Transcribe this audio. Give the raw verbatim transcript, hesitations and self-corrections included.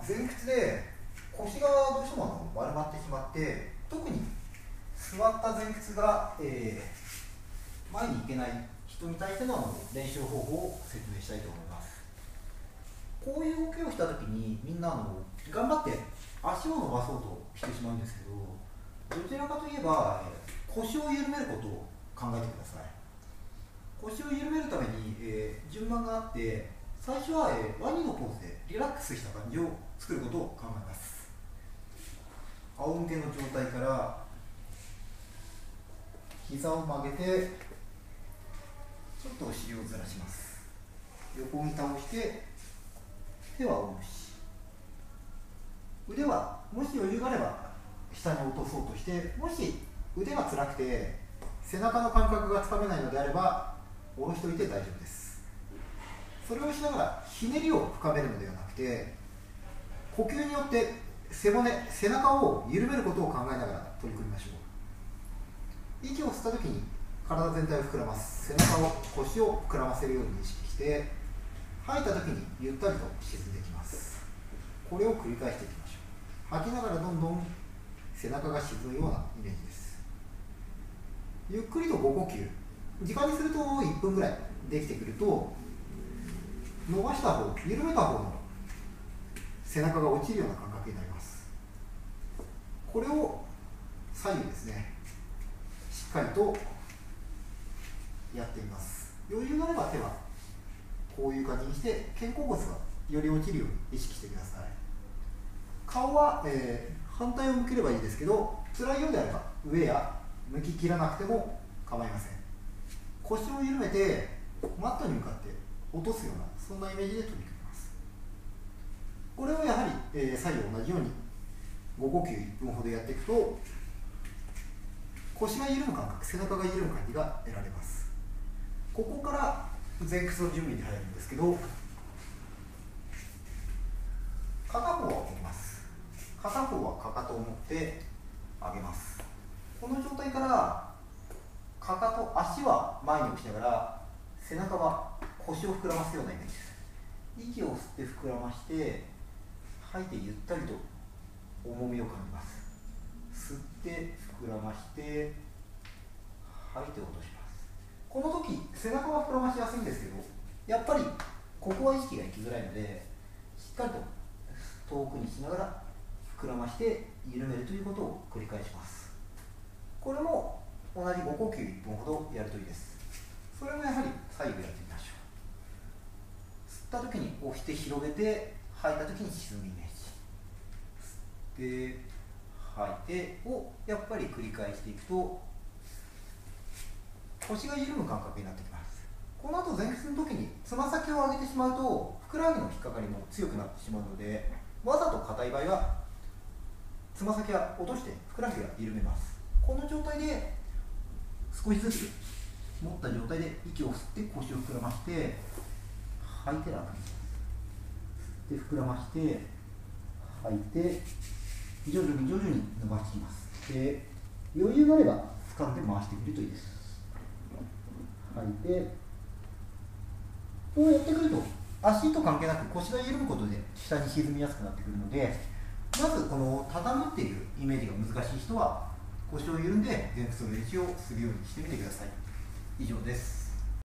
前屈で腰がどうしてもあの丸まってしまって、特に座った前屈が、えー、前に行けない人に対してのあの練習方法を説明したいと思います。こういう動きをしたときにみんなあの頑張って足を伸ばそうとしてしまうんですけど、どちらかといえば腰を緩めることを考えてください。腰を緩めるために、えー、順番があって、最初は、えー、ワニのポーズでリラックスした感じを作ることを考えます。仰向けの状態から膝を曲げてちょっとお尻をずらします。横に倒して手は下ろし、腕はもし余裕があれば下に落とそうとして、もし腕が辛くて背中の感覚がつかめないのであれば下ろしておいて大丈夫です。それをしながらひねりを深めるのではなくて、呼吸によって背骨、背中を緩めることを考えながら取り組みましょう。息を吸ったときに体全体を膨らます。背中を、腰を膨らませるように意識して、吐いたときにゆったりと沈んでいきます。これを繰り返していきましょう。吐きながらどんどん背中が沈むようなイメージです。ゆっくりとご呼吸、時間にするといっぷんぐらいできてくると、伸ばした方、緩めた方の背中が落ちるような感覚になります。これを左右ですね、しっかりとやっています。余裕があれば手はこういう感じにして肩甲骨がより落ちるように意識してください。顔は、えー、反対を向ければいいですけど、辛いようであれば上や向き切らなくても構いません。腰を緩めてマットに向かって落とすような、そんなイメージで取り組みます。これをやはり、えー、左右同じようにご呼吸いっぷんほどやっていくと、腰が緩む感覚、背中が緩む感じが得られます。ここから前屈の準備に入るんですけど、片方は起きます。片方はかかとを持って上げます。この状態からかかと、足は前に押しながら背中は腰を膨らますようなイメージです。息を吸って膨らまして、吐いてゆったりと重みを感じます。吸って膨らまして吐いて落とします。この時背中は膨らましやすいんですけど、やっぱりここは意識がいきづらいので、しっかりと遠くにしながら膨らまして緩めるということを繰り返します。これも同じご呼吸いっぷんほどやるといいです。それもやはり左右やってみましょう。吸った時に押して広げて、吐いた時に沈むイメージ。吸って吐いてをやっぱり繰り返していくと腰が緩む感覚になってきます。この後前屈の時につま先を上げてしまうとふくらはぎの引っかかりも強くなってしまうので、わざと硬い場合はつま先は落としてふくらはぎが緩めます。この状態で少しずつ持った状態で息を吸って腰を膨らまして、吐いて楽にします。吸って膨らまして吐いて徐々に徐々に伸ばしていきます。で、余裕があれば掴んで回してみるといいです。吐いて、こうやってくると足と関係なく腰が緩むことで下に沈みやすくなってくるので、まずこの畳むっていうイメージが難しい人は腰を緩んで前屈の練習をするようにしてみてください。以上です。